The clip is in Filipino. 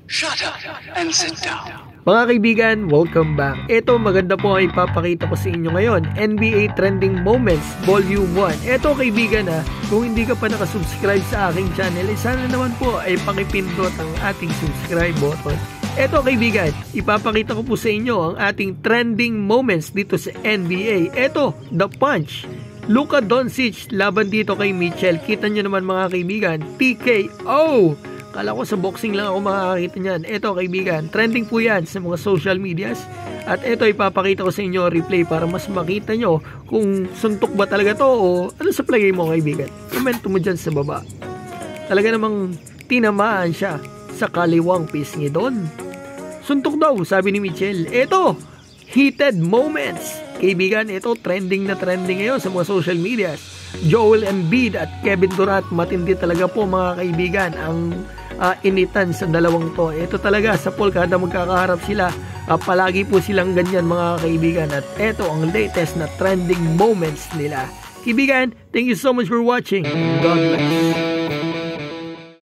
Shut up and sit down. Mga kaibigan, welcome back. Ito, maganda po ang ipapakita ko sa inyo ngayon. NBA Trending Moments Volume 1. Ito kaibigan kung hindi ka pa nakasubscribe sa aking channel, sana naman po ay pakipindot ang ating subscribe button. Ito kaibigan, ipapakita ko po sa inyo ang ating trending moments dito sa NBA. Ito, The Punch. Luca Doncic laban dito kay Mitchell. Kita nyo naman mga kaibigan, TKO. Kala ko sa boxing lang ako makakakita niyan. Ito kaibigan, trending po yan sa mga social medias. At ito ipapakita ko sa inyo replay para mas makita nyo kung suntok ba talaga to o ano sa play mo kaibigan. Comment mo dyan sa baba. Talaga namang tinamaan siya sa kaliwang pisngi doon. Suntok daw, sabi ni Mitchell. Ito, heated moments. Kaibigan, ito trending na trending ngayon sa mga social medias. Joel Embiid at Kevin Durant, matindi talaga po mga kaibigan ang initan sa dalawang to. Ito talaga sa pool kada magkakaharap sila, palagi po silang ganyan mga kaibigan. At ito ang latest na trending moments nila. Kaibigan, thank you so much for watching. God bless.